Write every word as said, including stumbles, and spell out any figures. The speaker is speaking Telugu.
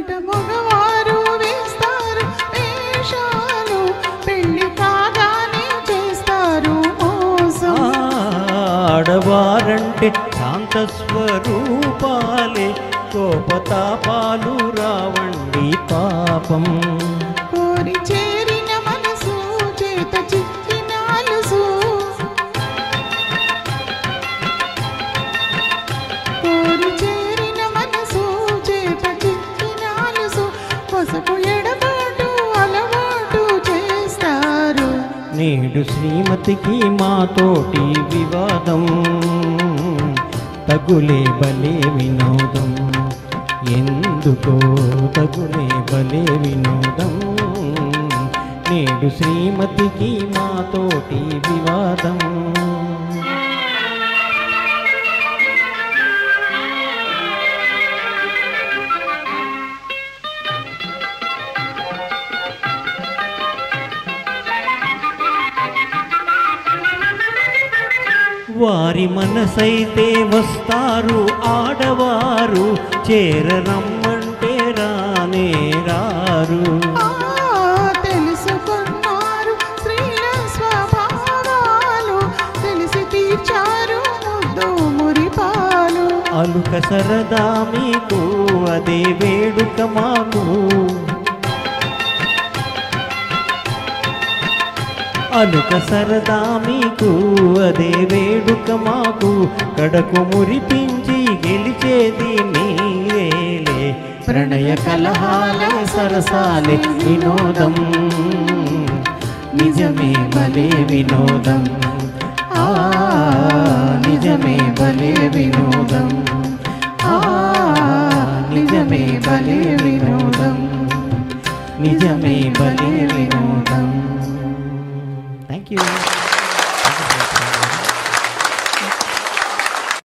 బయట మగవారు వేస్తారు వేషాలు, పెళ్లి కాగానే చేస్తారు మోసం. ఆడవారంటే శాంత స్వరూపాలే, కోపతాపాలు రావండి పాపం. కోరి చేరిన మనసు చేత చిక్కిన అలుసు, కోరి చేరిన మనసు చేత చిక్కిన అలుసు, పసుపు ఎడబాటు అలవాటు చేస్తారు. నేడు శ్రీమతికి మాతోటి వివాదం, తగులే బలే వినోదం. ఎందుకో తగులే బలే వినోదం, నేడు శ్రీమతికి మాతోటి వివాదం. వారి మనసైతే వస్తారు ఆడవారు, చేరరమ్మంటే రానే రారు. తెలుసుకున్నారు స్త్రీల స్వభావాలు, తెలిసి తీర్చారు ముద్దు మురిపాలు. అలుక సరదా మీకు అదే వేడుక మాకు, అలుక సరదా మీకు అదే వేడుక మాకు. కడకు మురిపించి గెలిచేది నీవేలే, ప్రణయ కలహాల సరసాలే వినోదం, నిజమే భలే వినోదం. ఆ నిజమే భలే వినోదం, ఆ నిజమే భలే వినోదం, నిజమే భలే వినోదం. Thank you.